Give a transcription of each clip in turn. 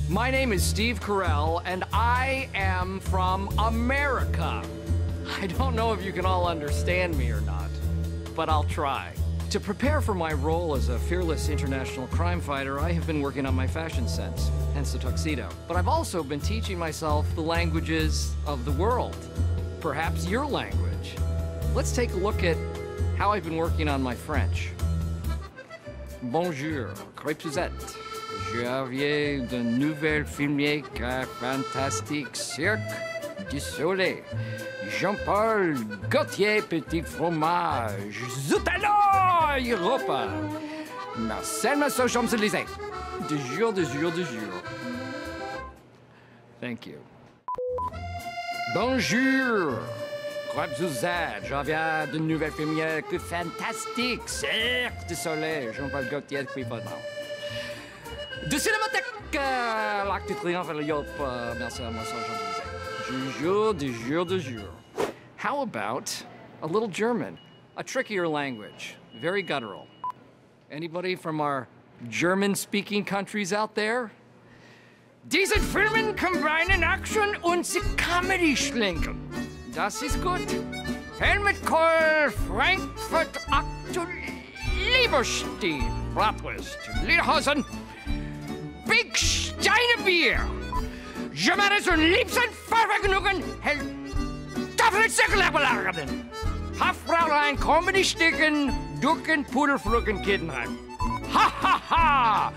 My name is Steve Carell, and I am from America. I don't know if you can all understand me or not, but I'll try. To prepare for my role as a fearless international crime fighter, I have been working on my fashion sense, hence the tuxedo. But I've also been teaching myself the languages of the world, perhaps your language. Let's take a look at how I've been working on my French. Bonjour, comment vous êtes? Je viens d'un nouvel filmier fantastique Cirque du Soleil. Jean-Paul Gaultier, Petit Fromage, Zoutalo, Europa. Marcel Massot, Champs-Élysées. De jour, de jour, de jour. Thank you. Bonjour. Comment vous êtes? Je viens d'une nouvelle filmière fantastique Cirque du Soleil. Jean-Paul Gaultier, Petit Fromage. De Cinémathèque, l'Arc de Triomphe, Europa. Marcel Massot, Champs-Élysées. Du jour, de jour. How about a little German? A trickier language, very guttural. Anybody from our German-speaking countries out there? Diese Filme combinen Action und Comedy schlinken. Das ist gut. Helmut Kohl, Frankfurt Aktuell, Lieberstein, Bratwurst, Lederhosen, Big Steinebier. Germanes und liebsten Fahrvergnügen, Hell Tafelzirkelabeladen. Haftfräulein, Comedy-Sticken, Ducken, Pudelflucken, Kiddenheim. Ha ha ha!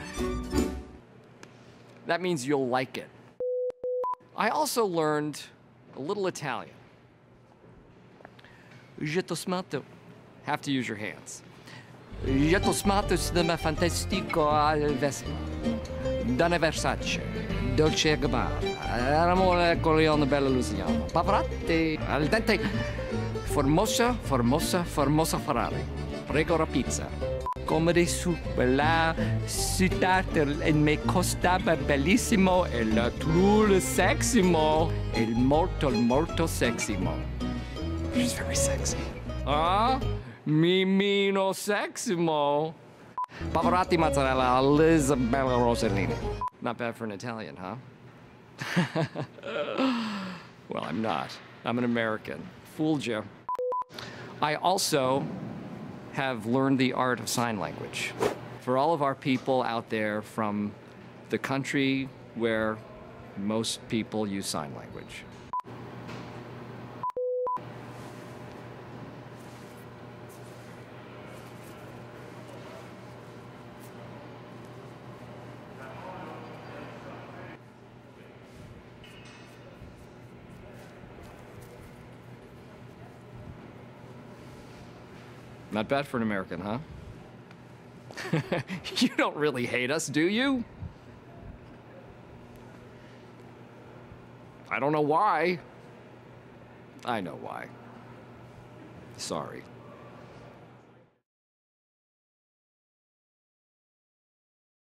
That means you'll like it. I also learned a little Italian. Je t'ho smatto. Have to use your hands. Je t'ho smatto cinema fantastico al Vespa. Donna Versace. Dolce & Gabbana. L'amore con Leone Bella Luciano. Pavarotti. Al dente. Formosa, Formosa, Formosa Ferrari. Prego la pizza. Comedy super la città e me costava bellissimo e la trulle seximo. Il molto seximo. She's very sexy. Ah? Mimino seximo. Pavarotti mozzarella, Lisabella Rossellini. Not bad for an Italian, huh? Well, I'm not. I'm an American. Fooled you. I also have learned the art of sign language. For all of our people out there from the country where most people use sign language. Not bad for an American, huh? You don't really hate us, do you? I don't know why. I know why. Sorry.